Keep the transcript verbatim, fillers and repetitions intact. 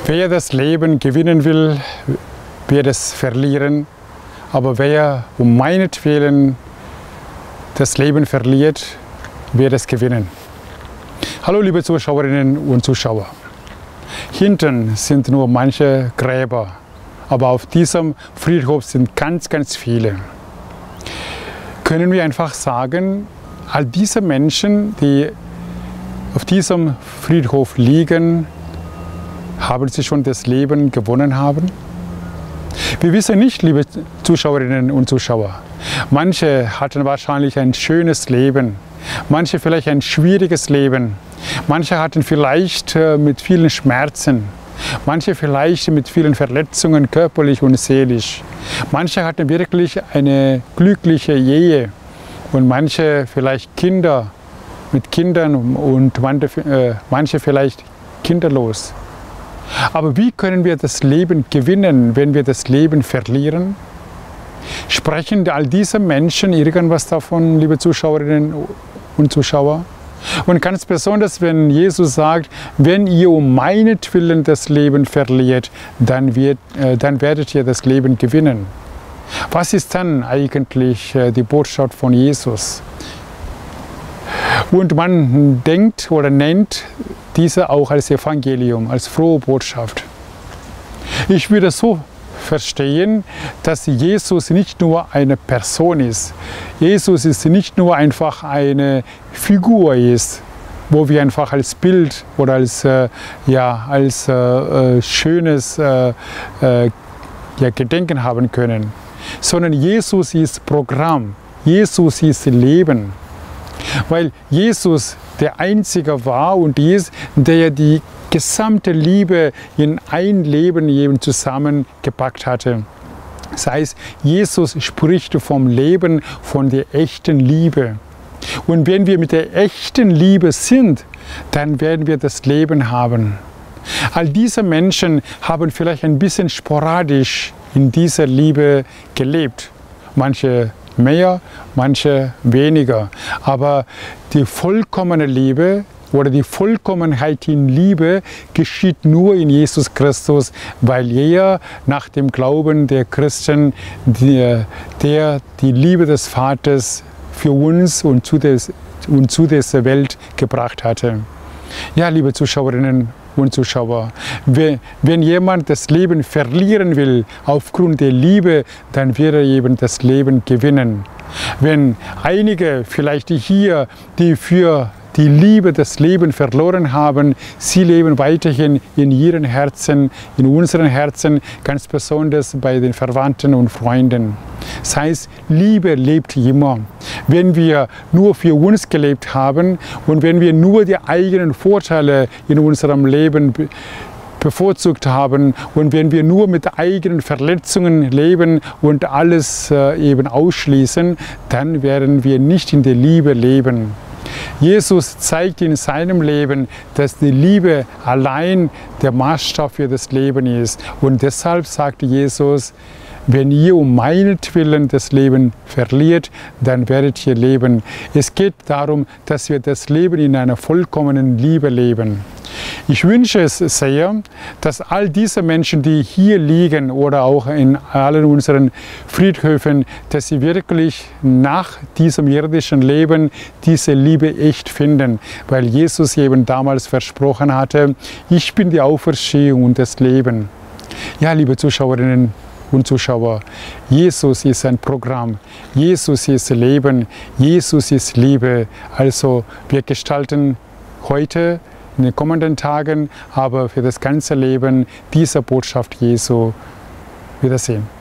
Wer das Leben gewinnen will, wird es verlieren. Aber wer um meinetwillen das Leben verliert, wird es gewinnen. Hallo liebe Zuschauerinnen und Zuschauer. Hinten sind nur manche Gräber, aber auf diesem Friedhof sind ganz, ganz viele. Können wir einfach sagen, all diese Menschen, die auf diesem Friedhof liegen, haben sie schon das Leben gewonnen haben? Wir wissen nicht, liebe Zuschauerinnen und Zuschauer. Manche hatten wahrscheinlich ein schönes Leben, manche vielleicht ein schwieriges Leben, manche hatten vielleicht mit vielen Schmerzen, manche vielleicht mit vielen Verletzungen körperlich und seelisch, manche hatten wirklich eine glückliche Ehe und manche vielleicht Kinder mit Kindern und manche vielleicht kinderlos. Aber wie können wir das Leben gewinnen, wenn wir das Leben verlieren? Sprechen all diese Menschen irgendwas davon, liebe Zuschauerinnen und Zuschauer? Und ganz besonders, wenn Jesus sagt, wenn ihr um meinetwillen das Leben verliert, dann, wird, äh, dann werdet ihr das Leben gewinnen. Was ist dann eigentlich äh, die Botschaft von Jesus? Und man denkt oder nennt diese auch als Evangelium, als frohe Botschaft. Ich würde so verstehen, dass Jesus nicht nur eine Person ist. Jesus ist nicht nur einfach eine Figur ist, wo wir einfach als Bild oder als, äh, ja, als äh, schönes äh, äh, ja, Gedenken haben können, sondern Jesus ist Programm, Jesus ist Leben. Weil Jesus der Einzige war und ist, der die gesamte Liebe in ein Leben eben zusammengepackt hatte. Das heißt, Jesus spricht vom Leben, von der echten Liebe. Und wenn wir mit der echten Liebe sind, dann werden wir das Leben haben. All diese Menschen haben vielleicht ein bisschen sporadisch in dieser Liebe gelebt. Manche mehr, manche weniger. Aber die vollkommene Liebe oder die Vollkommenheit in Liebe geschieht nur in Jesus Christus, weil er nach dem Glauben der Christen, der, der die Liebe des Vaters für uns und zu, des, und zu dieser Welt gebracht hatte. Ja, liebe Zuschauerinnen und Zuschauer, wenn jemand das Leben verlieren will aufgrund der Liebe, dann wird er eben das Leben gewinnen. Wenn einige vielleicht hier, die für die Liebe des Lebens verloren haben, sie leben weiterhin in ihren Herzen, in unseren Herzen, ganz besonders bei den Verwandten und Freunden. Das heißt, Liebe lebt immer. Wenn wir nur für uns gelebt haben und wenn wir nur die eigenen Vorteile in unserem Leben bevorzugt haben und wenn wir nur mit eigenen Verletzungen leben und alles äh, eben ausschließen, dann werden wir nicht in der Liebe leben. Jesus zeigt in seinem Leben, dass die Liebe allein der Maßstab für das Leben ist. Und deshalb sagte Jesus, wenn ihr um meinetwillen das Leben verliert, dann werdet ihr leben. Es geht darum, dass wir das Leben in einer vollkommenen Liebe leben. Ich wünsche es sehr, dass all diese Menschen, die hier liegen oder auch in allen unseren Friedhöfen, dass sie wirklich nach diesem irdischen Leben diese Liebe echt finden, weil Jesus eben damals versprochen hatte, ich bin die Auferstehung und das Leben. Ja, liebe Zuschauerinnen und Zuschauer, Jesus ist ein Programm, Jesus ist Leben, Jesus ist Liebe. Also wir gestalten heute in den kommenden Tagen, aber für das ganze Leben dieser Botschaft Jesu. Wiedersehen.